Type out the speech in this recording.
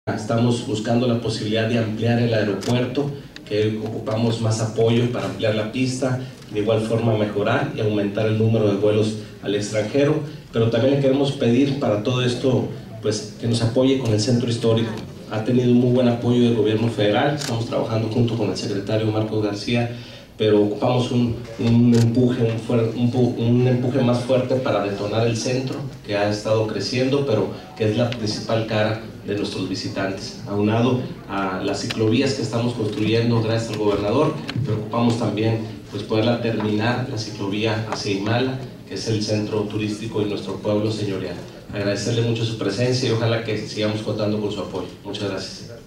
Estamos buscando la posibilidad de ampliar el aeropuerto, que ocupamos más apoyo para ampliar la pista, de igual forma mejorar y aumentar el número de vuelos al extranjero, pero también le queremos pedir para todo esto pues, que nos apoye con el centro histórico. Ha tenido un muy buen apoyo del gobierno federal, estamos trabajando junto con el secretario Marcos García, pero ocupamos un empuje más fuerte para detonar el centro, que ha estado creciendo, pero que es la principal cara de nuestros visitantes. Aunado a las ciclovías que estamos construyendo gracias al gobernador, pero ocupamos también pues, poderla terminar, la ciclovía hacia Imala, que es el centro turístico de nuestro pueblo señorial. Agradecerle mucho su presencia y ojalá que sigamos contando con su apoyo. Muchas gracias.